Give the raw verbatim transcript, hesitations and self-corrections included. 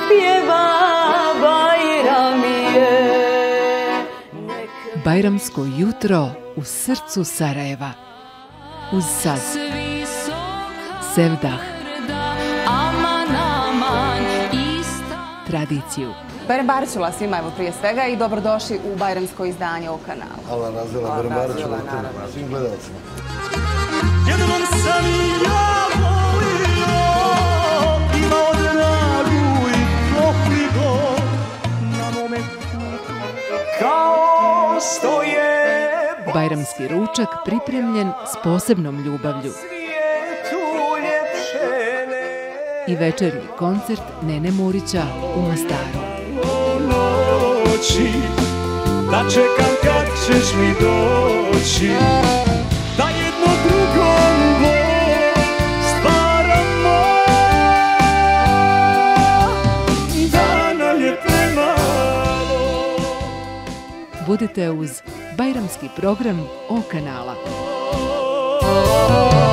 pjeva Bajram je. Bajramsko jutro u srcu Sarajeva. Uz saz Sevdah, tradiciju. Bajram Barčula svima evo prije svega i dobrodošli u bajramsko izdanje ovog kanala. Allah razvela Bajram Barčula svim gledalcima. Jednom sam i ja volio, imao dragu i topli dom na mome kao što je Bajramski ručak pripremljen s posebnom ljubavlju. I večernji koncert Nene Murića u Mostaru. Da čekam kad ćeš mi doći, da jedno drugom stvaramo, dana je premalo. Budite uz bajramski program O kanala.